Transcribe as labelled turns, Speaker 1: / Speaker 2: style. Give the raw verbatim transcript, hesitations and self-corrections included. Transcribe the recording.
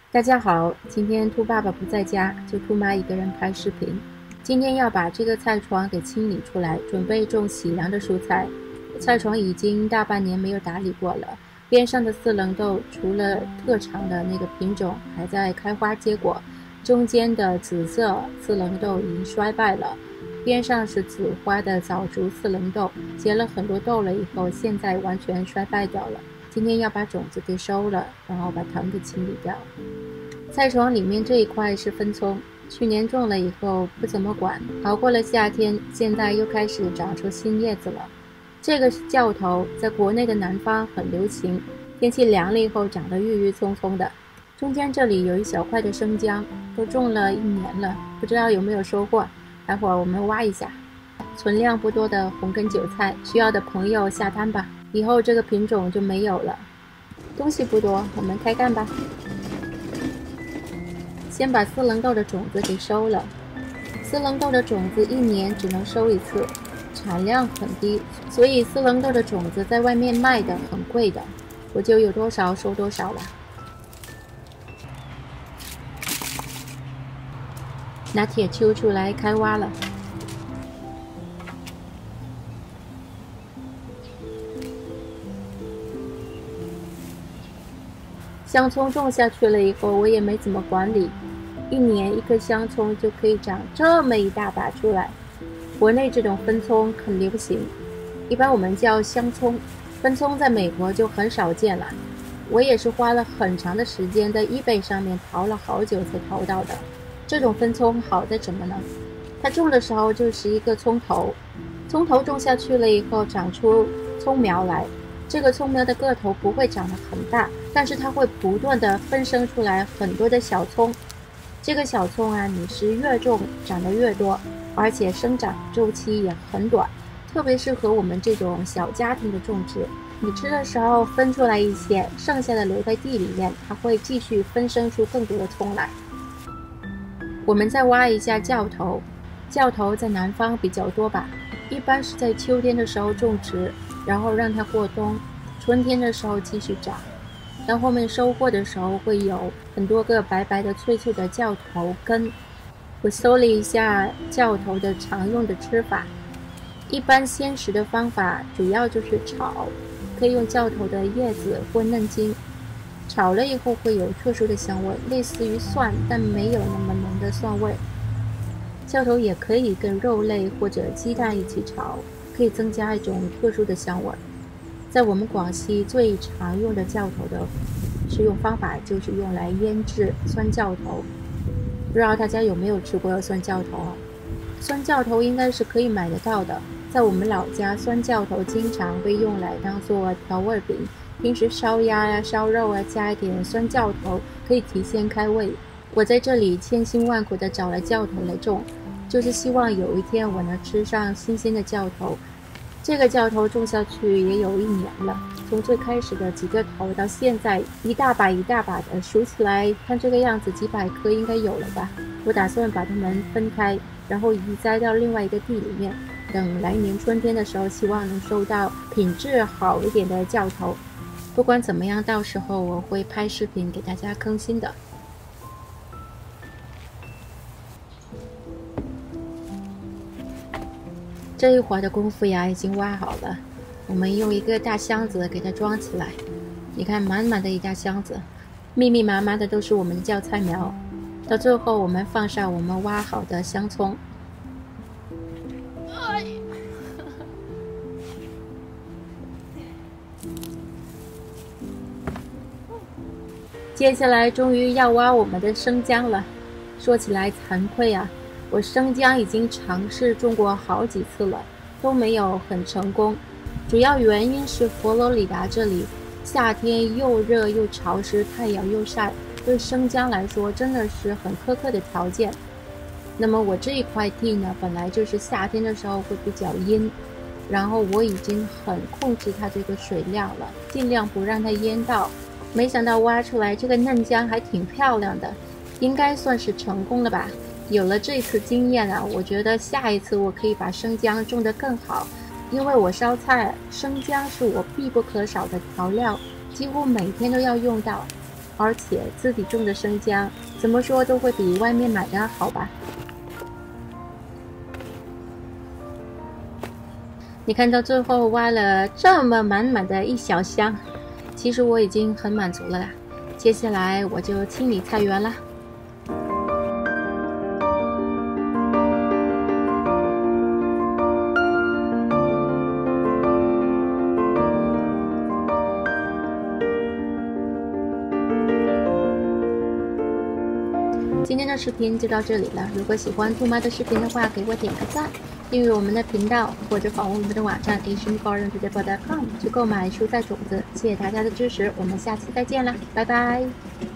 Speaker 1: 大家好，今天兔爸爸不在家，就兔妈一个人拍视频。今天要把这个菜床给清理出来，准备种喜良的蔬菜。菜床已经大半年没有打理过了，边上的四棱豆除了特长的那个品种还在开花结果，中间的紫色四棱豆已经衰败了，边上是紫花的早熟四棱豆，结了很多豆了以后，现在完全衰败掉了。今天要把种子给收了，然后把藤给清理掉。菜床里面这一块是分葱，去年种了以后不怎么管，熬过了夏天，现在又开始长出新叶子了。这个是酵头，在国内的南方很流行，天气凉了以后长得郁郁葱葱的。中间这里有一小块的生姜，都种了一年了，不知道有没有收获，待会儿我们挖一下。存量不多的红根韭菜，需要的朋友下单吧，以后这个品种就没有了。东西不多，我们开干吧。先把四棱豆的种子给收了。四棱豆的种子一年只能收一次，产量很低，所以四棱豆的种子在外面卖的很贵的，我就有多少收多少了。拿铁锹出来开挖了。香葱种下去了以后，我也没怎么管理，一年一颗香葱就可以长这么一大把出来。国内这种分葱很流行，一般我们叫香葱，分葱在美国就很少见了。我也是花了很长的时间在 eBay 上面淘了好久才淘到的。这种分葱好在什么呢？它种的时候就是一个葱头，葱头种下去了以后长出葱苗来。这个葱苗的个头不会长得很大，但是它会不断的分生出来很多的小葱。这个小葱啊，你是越种长得越多，而且生长周期也很短，特别适合我们这种小家庭的种植。你吃的时候分出来一些，剩下的留在地里面，它会继续分生出更多的葱来。我们再挖一下酵头，酵头在南方比较多吧，一般是在秋天的时候种植，然后让它过冬，春天的时候继续长。到后面收获的时候会有很多个白白的脆脆的酵头根。我搜了一下酵头的常用的吃法，一般鲜食的方法主要就是炒，可以用酵头的叶子或嫩茎，炒了以后会有特殊的香味，类似于蒜，但没有那么浓的蒜味。酵头也可以跟肉类或者鸡蛋一起炒，可以增加一种特殊的香味。在我们广西最常用的酵头的食用方法就是用来腌制酸酵头，不知道大家有没有吃过酸酵头啊？酸酵头应该是可以买得到的，在我们老家，酸酵头经常被用来当做调味饼，平时烧鸭呀、烧肉啊，加一点酸酵头可以提鲜开胃。我在这里千辛万苦地找了酵头来种，就是希望有一天我能吃上新鲜的酵头。这个酵头种下去也有一年了，从最开始的几个头到现在一大把一大把的，数起来看这个样子几百颗应该有了吧。我打算把它们分开，然后移栽到另外一个地里面，等来年春天的时候希望能收到品质好一点的酵头。不管怎么样，到时候我会拍视频给大家更新的。这一会儿的功夫呀，已经挖好了。我们用一个大箱子给它装起来，你看满满的一大箱子，密密麻麻的都是我们的酵菜苗。到最后我们放上我们挖好的香葱。接下来终于要挖我们的生姜了。说起来惭愧啊，我生姜已经尝试种过好几次了，都没有很成功。主要原因是佛罗里达这里夏天又热又潮湿，太阳又晒，对生姜来说真的是很苛刻的条件。那么我这一块地呢，本来就是夏天的时候会比较阴，然后我已经很控制它这个水量了，尽量不让它淹到。没想到挖出来这个嫩姜还挺漂亮的，应该算是成功了吧。有了这次经验啊，我觉得下一次我可以把生姜种得更好，因为我烧菜生姜是我必不可少的调料，几乎每天都要用到。 而且自己种的生姜，怎么说都会比外面买的好吧。你看到最后挖了这么满满的一小箱，其实我已经很满足了啦。接下来我就清理菜园了。今天的视频就到这里了。如果喜欢兔妈的视频的话，给我点个赞，订阅我们的频道，或者访问我们的网站 asian garden vegetable dot com 去购买蔬菜种子。谢谢大家的支持，我们下期再见啦，拜拜。